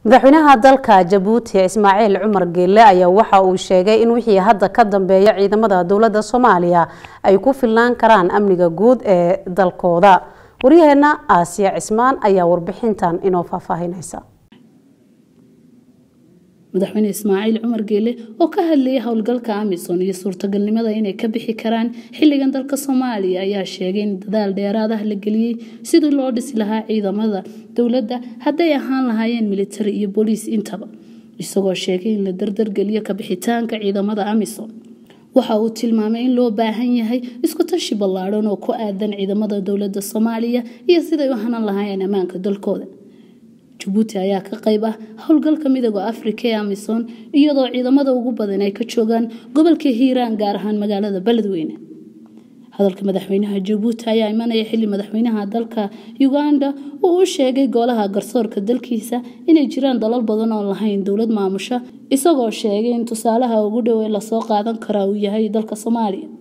madaxweynaha dalka Jabuuti Ismaaciil Cumar Geelle ayaa waxa uu sheegay in wixii hadda ka dambeeya ciidamada dawladda Soomaaliya ay ku filaan karaan amniga guud ee dalkooda. Wariyaheena Aasiya Cismaan ayaa warbixintan inoo faahfaahinaysa. madaxweyne Ismaaciil Cumar Geelle oo ka hadlayay howlgalka AMISOM iyo suurtagalnimada inay ka bixi karaan xilligan dalka Soomaaliya ayaa sheegay in dadaal dheeraad ah la geliyay sidii loo dhisi lahaa ciidamada dawladda haday ahaan lahaayeen military iyo police intaba isagoo sheegay in la dardar geliyo ka bixitaanka ciidamada AMISOM waxa uu tilmaamay in loo baahan yahay isku tashi ballaaran oo ku aadan ciidamada dawladda Soomaaliya iyo sidii ay u hanan lahaayeen amaanka dalkooda. Jabuuti ayaa ka qayb ah howlgalka midowga Afrika ee AMISOM iyadoo ciidamada ugu badan ay ka joogaan gobolka Hiiraan gaar ahaan magaalada Beledweyne. Hadalka madaxweynaha Jabuuti ayaa imanaya xilli madaxweynaha dalka Uganda uu u sheegay golaha garsoorka dalkiisa inay jiraan dalal badan oo lahayn dawlad maamusha isagoo sheegay in tusaalaha ugu dhow ee la soo qaadan karo uu yahay dalka Soomaaliya.